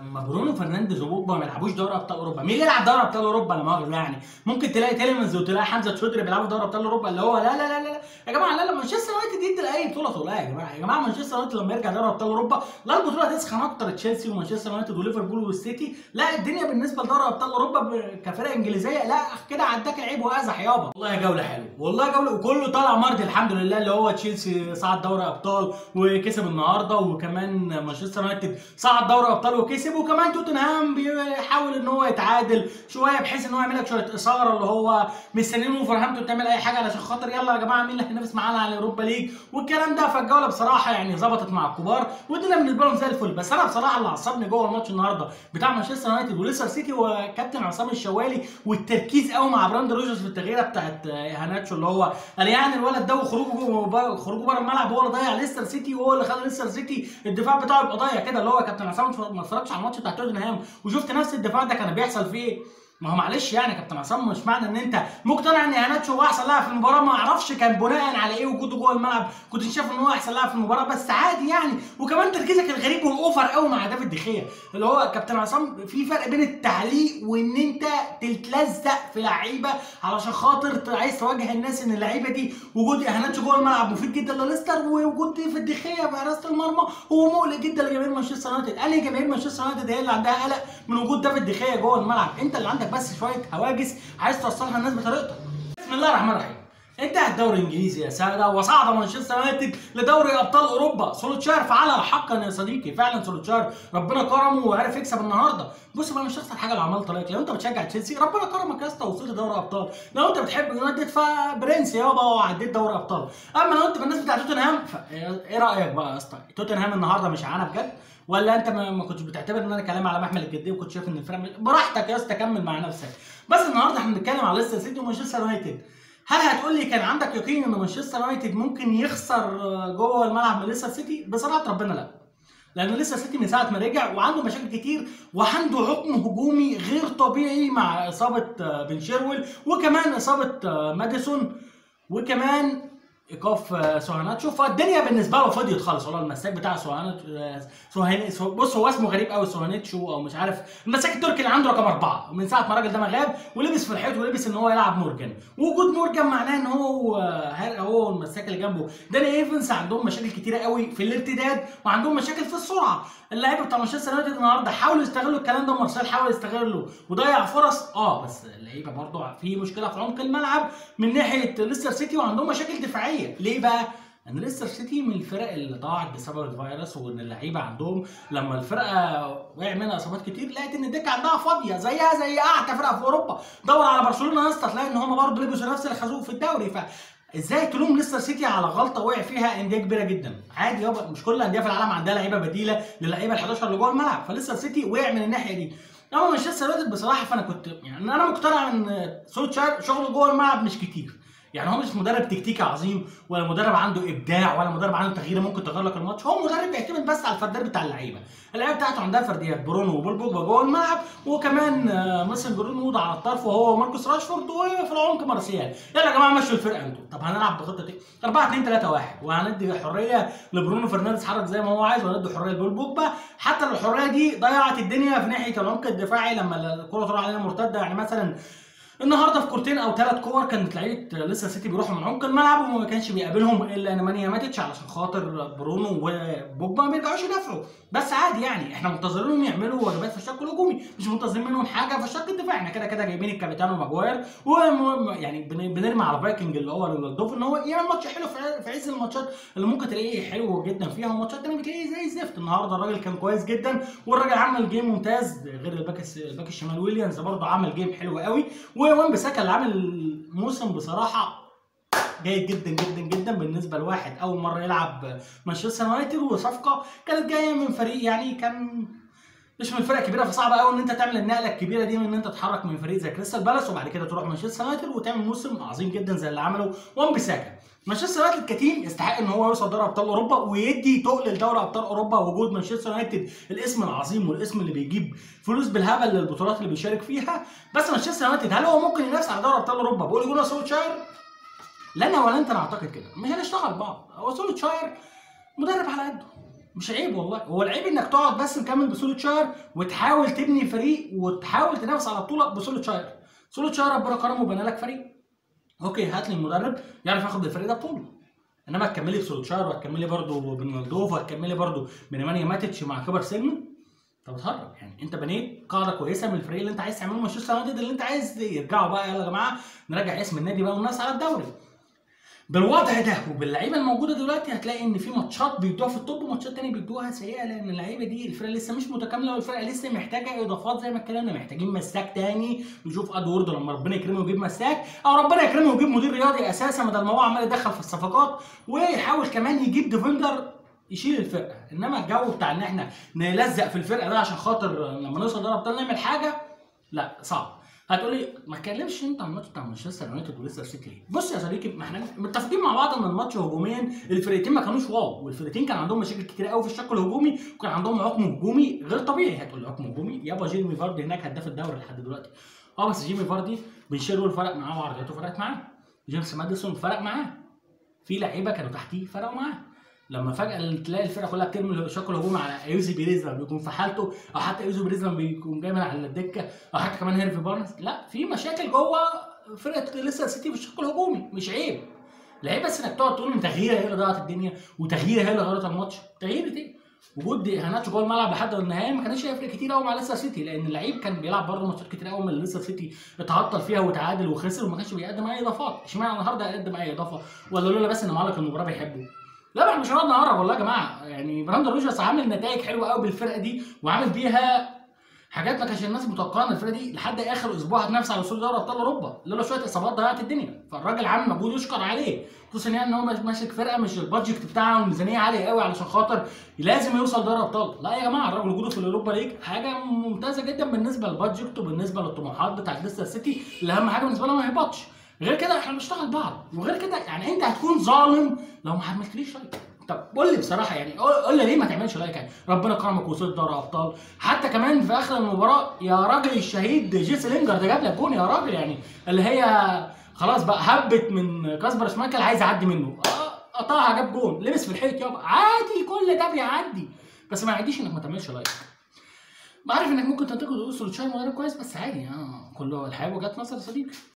لما برونو فرنانديز وبوجبا ما يلعبوش دوري ابطال اوروبا، مين اللي يلعب دوري ابطال اوروبا؟ لا مؤاخذه يعني، ممكن تلاقي تيليمنز وتلاقي حمزه شودري بيلعبوا دوري ابطال اوروبا، اللي هو لا لا لا لا يا جماعه، لا مانشستر يونايتد يدي لاي بطوله تقولها يا جماعه، يا جماعه مانشستر يونايتد لما يرجع دوري ابطال اوروبا لا البطوله تسخن اكتر، تشيلسي ومانشستر يونايتد وليفربول والسيتي، لا الدنيا بالنسبه لدوري ابطال اوروبا كفرق انجليزيه لا كده عداك العيب وازح يابا. والله جوله حلوه، والله جوله وكله طالع مرضي الحمد لله، اللي هو تشيلسي صعد دوري ابطال وكسب النهارده، وكمان مانشستر يونايتد صعد دوري ابطال وكسب، وكمان توتنهام بيحاول ان هو يتعادل شويه بحيث ان هو يعمل لك شويه اثاره، اللي هو مستنيين وفرهمتون تعمل اي حاجه علشان خاطر يلا يا جماعه مين اللي هينافس معانا على الاوروبا ليج والكلام ده. فالجوله بصراحه يعني ظبطت مع الكبار والدنيا بالنسبه لهم زي الفل. بس انا بصراحه اللي عصبني جوه الماتش النهارده بتاع مانشستر يونايتد وليستر سيتي هو كابتن عصام الشوالي والتركيز قوي مع براند روجرز في التغييره بتاعت هاناتشو، اللي هو قال يعني الولد ده وخروجه بره الملعب هو اللي ضيع ليستر سيتي، وهو اللي خلى ليستر سيتي الدفاع بتاعه يبقى ضايع كده، اللي هو كابتن عصام ما اتفرجش على الماتش بتاع توتنهام وشفت نفس الدفاع ده كان بيحصل فيه ايه؟ ما هو معلش يعني يا كابتن عصام، مش معنى ان انت مقتنع ان هاناتشو هو احسن لاعب في المباراه، ما اعرفش كان بناء على ايه وجوده جوه الملعب كنت شايف ان هو احسن لاعب في المباراه، بس عادي يعني. وكمان تركيزك الغريب والاوفر قوي مع دافيد دخيا، اللي هو كابتن عصام في فرق بين التعليق وان انت تتلزق في لعيبه علشان خاطر عايز توجه الناس ان اللعيبه دي وجود هاناتشو جوه الملعب مفيد جدا لليستر، ووجود دافيد دخيا في حراسه المرمى هو مقلق جدا لجماهير مانشستر يونايتد. قال لي جماهير مانشستر يونايتد هي اللي عندها قلق من وجود دافيد دخيا جوه الملعب، انت اللي عندك بس شويه هواجس عايز توصلها الناس بطريقتك. بسم الله الرحمن الرحيم. انتهى الدوري الانجليزي يا ساده وصعد مانشستر يونايتد لدوري ابطال اوروبا. سولوتشاير فعلها حقا يا صديقي، فعلا سولوتشاير ربنا كرمه وعرف يكسب النهارده. بص بقى مش هتخسر حاجه لو عملت طريقك، لو انت بتشجع تشيلسي ربنا كرمك يا اسطى وصلت دوري ابطال، لو انت بتحب يونايتد فبرنس يابا وعديت دوري ابطال، اما لو انت من الناس بتاع توتنهام ايه رايك بقى يا اسطى؟ توتنهام النهارده مش عانى بجد؟ ولا انت ما كنتش بتعتبر ان انا كلامي على محمل الجديه وكنت شايف ان الفرق براحتك يا اسطى كمل مع نفسك. بس النهارده احنا بنتكلم على ليستر سيتي ومانشستر يونايتد. هل هتقول لي كان عندك يقين ان مانشستر يونايتد ممكن يخسر جوه الملعب من ليستر سيتي؟ بصراحه ربنا لا، لان ليستر سيتي من ساعه ما رجع وعنده مشاكل كتير وعنده حكم هجومي غير طبيعي مع اصابه بن شيرويل وكمان اصابه ماديسون وكمان ايقاف سوهاناتشو، فالدنيا بالنسبه له فضيت خالص. والله المساك بتاع سوهاناتشو بص هو اسمه غريب قوي سوهاناتشو او مش عارف، المساك التركي اللي عنده رقم 4 من ساعه ما الراجل ده ما غاب ولبس في الحيط ولبس ان هو يلعب مورجان. وجود مورجان معناه ان هو المساك اللي جنبه داني ايفنز عندهم مشاكل كتيره قوي في الارتداد وعندهم مشاكل في السرعه. اللعيبه بتاع مانشستر يونايتد النهارده حاولوا يستغلوا الكلام ده، مارسيل حاول يستغله وضيع فرص بس اللعيبه برضه في مشكله في عمق الملعب من ناحيه ليستر سيتي وعندهم مشاكل دفاعيه. ليه بقى؟ ان ليستر سيتي من الفرق اللي ضاعت بسبب الفيروس، وان اللعيبه عندهم لما الفرقه وقع منها اصابات كتير لقيت ان الدكه عندها فاضيه زيها زي اعتى فرقه في اوروبا. دور على برشلونه يا اسطى تلاقي ان هم برضه لبسوا نفس الخازوق في الدوري. ازاي تلوم ليستر سيتي على غلطه وقع فيها انديه كبيره جدا؟ عادي يابا، مش كل الانديه في العالم عندها لعيبه بديله للعيبه ال 11 اللي جوه الملعب، فليستر سيتي وقع من الناحيه دي. اما مانشستر يونايتد بصراحه فانا كنت يعني انا مقتنع ان سولشاير شغله جوه الملعب مش كتير، يعني هو مش مدرب تكتيكي عظيم ولا مدرب عنده ابداع ولا مدرب عنده تغيير ممكن تغير لك الماتش، هو مدرب بيعتمد بس على الفرديات بتاع اللعيبه. اللعيبه بتاعته عندها فرديات، برونو وبول بوجبا جوه الملعب وكمان ميسن جرينوود على الطرف وهو ماركوس راشفورد وفي العمق مارسيال. يلا يا جماعه مشوا الفرقه انتوا. طب هنلعب بخطه ايه؟ 4 2 3 1 وهندي حريه لبرونو فرنانديز حرك زي ما هو عايز وهندي حريه لبول بوجبا، حتى الحريه دي ضيعت الدنيا في ناحيه العمق الدفاعي لما الكره تروح علينا مرتده. يعني مثلا النهارده في كورتين او 3 كور كانت لعيبه ليستر سيتي بيروحوا من عمق الملعب وما كانش بيقابلهم الا نمانيا ماتيتش علشان خاطر برونو وبوجبا ما بيرجعوش يدافعوا. بس عادي يعني احنا منتظرينهم يعملوا واجبات في الشق الهجومي، مش منتظرين منهم حاجه في الشق الدفاعي. احنا كده كده جايبين الكابيتانو ماجواير يعني بنرمي على فايكنج اللي هو رونالدو ان هو يعمل ماتش حلو في عز الماتشات اللي ممكن تلاقيه حلو جدا فيها، وماتشات تانيه بتلاقيه زي الزفت. النهارده الراجل كان كويس جدا والراجل عمل جيم ممتاز، غير الباك الشمال ويليامز برضه عمل جيم حلو قوي، ووان بيساكا اللي عامل موسم بصراحه جيد جدا جدا جدا بالنسبه لواحد اول مره يلعب مانشستر يونايتد، وصفقه كانت جايه من فريق يعني كان مش من فرقه كبيره، فصعب قوي ان انت تعمل النقله الكبيره دي من ان انت تتحرك من فريق زي كريستال بالاس وبعد كده تروح مانشستر يونايتد وتعمل موسم عظيم جدا زي اللي عمله وان بيساكا. مانشستر يونايتد كتيم يستحق ان هو يوصل دوري ابطال اوروبا ويدي تقل لدوري ابطال اوروبا. وجود مانشستر يونايتد الاسم العظيم والاسم اللي بيجيب فلوس بالهبل للبطولات اللي بيشارك فيها. بس مانشستر يونايتد هل هو ممكن ينافس على دوري ابطال اوروبا بقول جونا سولشاير؟ لا انا ولا انت نعتقد كده، مش هنشتغل بعض. هو سولشاير مدرب على قده، مش عيب والله، هو العيب انك تقعد بس مكمل بسولوتشاير وتحاول تبني فريق وتحاول تنافس على بطوله بسولوتشاير. سولوتشاير ربنا كرمه وبنى لك فريق، اوكي هات لي المدرب يعرف ياخد الفريق ده بطوله. انما هتكملي بسولوتشاير وهتكملي برده بنالدوف وهتكملي برده بنيمانيا ماتيتش مع كبر سنه، انت بتهرج. يعني انت بنيت قاعده كويسه من الفريق اللي انت عايز تعمله مانشستر يونايتد اللي انت عايز يرجعوا بقى، يلا يا جماعه نرجع اسم النادي بقى والناس على الدوري. بالوضع ده وباللعيبه الموجوده دلوقتي هتلاقي ان في ماتشات بيدوها في التوب وماتشات تانية بيدوها سيئه، لان اللعيبه دي الفرقه لسه مش متكامله والفرقه لسه محتاجه اضافات زي ما اتكلمنا، محتاجين مساك تاني، نشوف ادوارد لما ربنا يكرمه ويجيب مساك، او ربنا يكرمه ويجيب مدير رياضي اساسا بدل ما هو عمال يدخل في الصفقات، ويحاول كمان يجيب ديفندر يشيل الفرقه. انما الجو بتاع ان احنا نلزق في الفرقه ده عشان خاطر لما نوصل دوري ابطال نعمل حاجه، لا صعب. هتقولي ما تكلمش انت عن الماتش بتاع مانشستر يونايتد وليستر سيتي ليه؟ بص يا صديقي، ما احنا متفقين مع بعض ان الماتش هجوميا الفرقتين ما كانوش واو، والفرقتين كان عندهم مشاكل كتير قوي في الشق الهجومي، وكان عندهم عقم هجومي غير طبيعي. هتقول لي عقم هجومي؟ يابا جيمي فاردي هناك هداف الدوري لحد دلوقتي. بس جيمي فاردي بنشيرول فرق معاه وعرضياته فرقت معاه، جيمس ماديسون فرق معاه، في لعيبه كانوا تحتيه فرقوا معاه. لما فجاه تلاقي الفرقه كلها بترمي الشق الهجومي على ايوزي بيريز لما بيكون في حالته، او حتى ايوزي بيريز لما بيكون جاي من على الدكه، او حتى كمان هيرفي بارنز، لا في مشاكل جوه فرقه ليستر سيتي في الشق الهجومي، مش عيب. العيب بس انك تقعد تقول ان تغييره هي اللي ضيعت الدنيا وتغييره هي اللي غيرت الماتش. تغيير ايه؟ وجود هناتشو جوه الملعب لحد النهايه ما كانش هيفرق كتير قوي مع ليستر سيتي، لان اللعيب كان بيلعب برضه ماتشات كتير قوي من ليستر سيتي اتعطل فيها وتعادل وخسر وما كانش بيقدم اي اضافات. اشمعنى النهارده هيقدم اي اضافه؟ ولا لولا بس ان معلق المباراه بيحبه؟ لا احنا مش هنقعد نهرب والله يا جماعه. يعني براندون روجرز عامل نتائج حلوه قوي بالفرقه دي وعامل بيها حاجات ما كانش الناس متوقعه ان الفرقه دي لحد اخر اسبوع هتنافس على وصول دوري ابطال اوروبا، لولا شويه اصابات ضيعت الدنيا. فالراجل عامل مجهود يشكر عليه، خصوصا يعني ان هو ماسك فرقه مش البادجت بتاعها والميزانيه عاليه قوي علشان خاطر لازم يوصل دوري ابطال. لا يا جماعه، الراجل وجوده في الاوروبا ليج حاجه ممتازه جدا بالنسبه للبادجت وبالنسبه للطموحات بتاعت ليستر سيتي، اللي اهم حاجه بالنسبه لها ما يهبطش. غير كده احنا بنشتغل بعض، وغير كده يعني انت هتكون ظالم لو ما عملتليش لايك. طب قول لي بصراحه، يعني قول لي ليه ما تعملش لايك؟ يعني ربنا كرمك وصلت دوري ابطال، حتى كمان في اخر المباراه يا راجل الشهيد جيسي لينجارد جاب لك جون يا راجل، يعني اللي هي خلاص بقى هبت من كاسبر شمايكل عايز يعدي منه، قطعها جاب جون لبس في الحيط يابا، عادي كل ده بيعدي. بس ما يعديش انك ما تعملش لايك. بعرف انك ممكن تنتقد وتقول سولشاير مدرب كويس، بس عادي كله الحياه وجهات نظر يا صديقي.